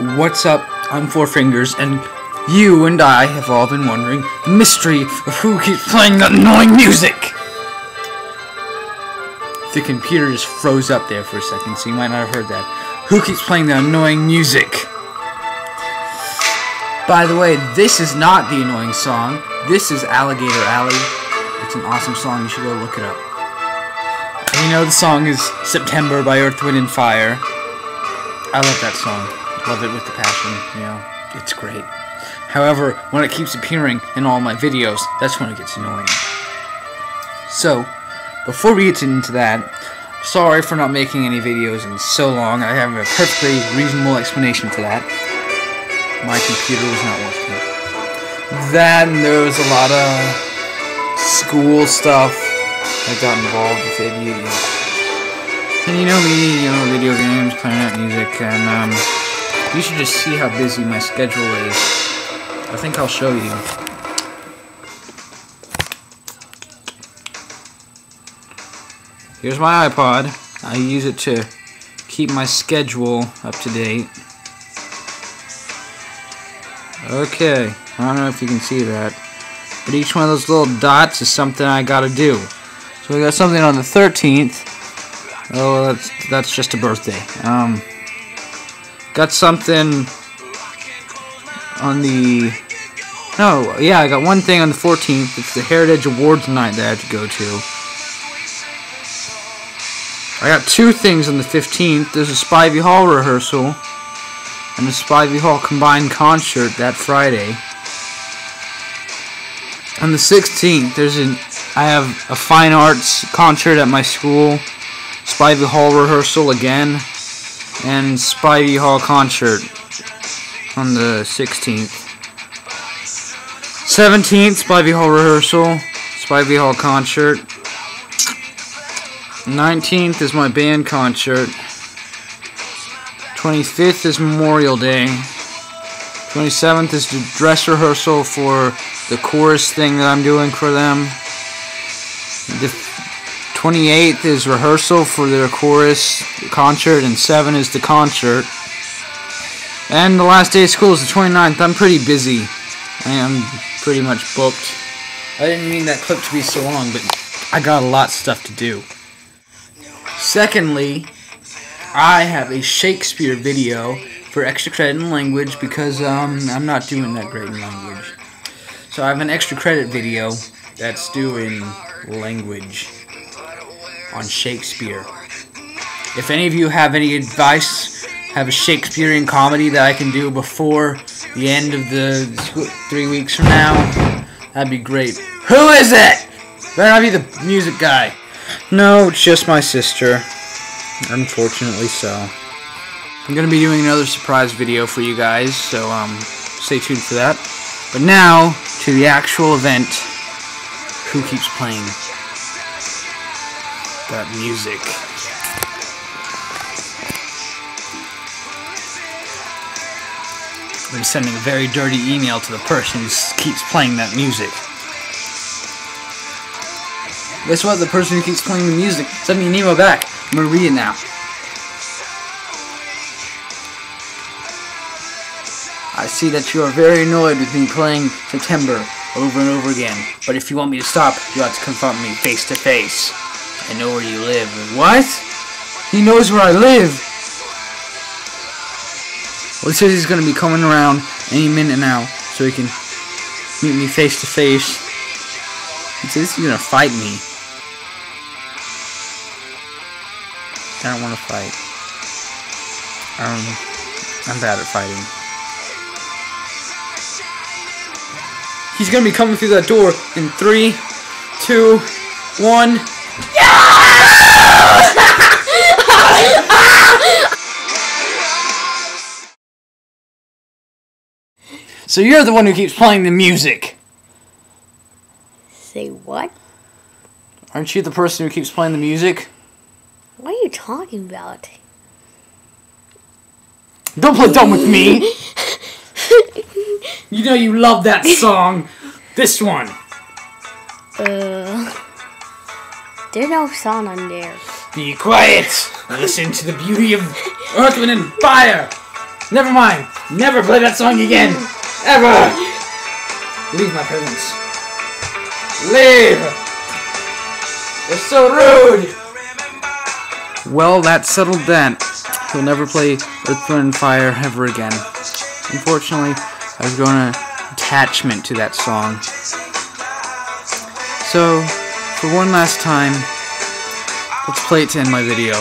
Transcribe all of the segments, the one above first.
What's up? I'm Four Fingers, and you and I have all been wondering the mystery of who keeps playing that annoying music. The computer just froze up there for a second, so you might not have heard that. Who keeps playing the annoying music? By the way, this is not the annoying song. This is Alligator Alley. It's an awesome song. You should go look it up. And you know the song is September by Earth, Wind & Fire. I love that song. Love it with the passion. You know, it's great. However, when it keeps appearing in all my videos, that's when it gets annoying. So, before we get into that, sorry for not making any videos in so long. I have a perfectly reasonable explanation for that. My computer was not working. Then there was a lot of school stuff that got involved with it. And you know me, video games, playing that music, and you should just see how busy my schedule is. I think I'll show you. Here's my iPod. I use it to keep my schedule up to date. Okay, I don't know if you can see that, but each one of those little dots is something I gotta do. So we got something on the 13th. Oh, that's just a birthday. Got something on the... No, yeah, I got one thing on the 14th. It's the Heritage Awards night that I have to go to. I got two things on the 15th. There's a Spivey Hall rehearsal and the Spivey Hall combined concert that Friday. On the 16th, I have a fine arts concert at my school, Spivey Hall rehearsal again, and Spivey Hall concert on the 16th. 17th, Spivey Hall rehearsal, Spivey Hall concert. 19th is my band concert. 25th is Memorial Day. 27th is the dress rehearsal for the chorus thing that I'm doing for them. The 28th is rehearsal for their chorus concert, and 7 is the concert. And the last day of school is the 29th. I'm pretty busy. I am pretty much booked. I didn't mean that clip to be so long, but I got a lot of stuff to do. Secondly, I have a Shakespeare video for extra credit in language because I'm not doing that great in language. So I have an extra credit video that's due in language on Shakespeare. If any of you have any advice, have a Shakespearean comedy that I can do before the end of the 3 weeks from now, that'd be great. Who is it? Better not be the music guy. No, it's just my sister. Unfortunately so. I'm going to be doing another surprise video for you guys, so stay tuned for that. But now, to the actual event. Who keeps playing that music? I'm sending a very dirty email to the person who keeps playing that music. Guess what? The person who keeps playing the music sent me an email back. I'm going to read it now. I see that you are very annoyed with me playing September over and over again. But if you want me to stop, you have to confront me face to face. I know where you live. What? He knows where I live. Well, he says he's going to be coming around any minute now, so he can meet me face to face. He says he's going to fight me. I don't want to fight. I'm bad at fighting. He's gonna be coming through that door in 3, 2, 1. So you're the one who keeps playing the music. Say what? Aren't you the person who keeps playing the music? What are you talking about? Don't play dumb with me! You know you love that song. This one. There's no song on there. Be quiet! Listen to the beauty of Earth, Wind & Fire! Never mind. Never play that song again. Ever. Leave my presence. Leave. You're so rude. Well, that settled that. He'll never play Earth, Wind, and Fire ever again. Unfortunately, I've grown an attachment to that song. So, for one last time, let's play it to end my video.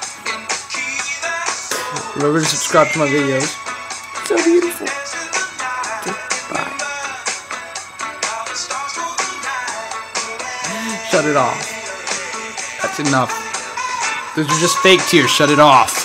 Remember to subscribe to my videos. So beautiful. Bye. Shut it off. That's enough. Those are just fake tears. Shut it off.